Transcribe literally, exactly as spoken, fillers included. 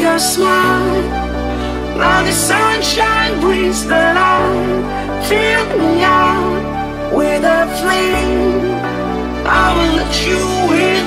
your smile, now the sunshine brings the light. Fill me out with a flame, I will let you in.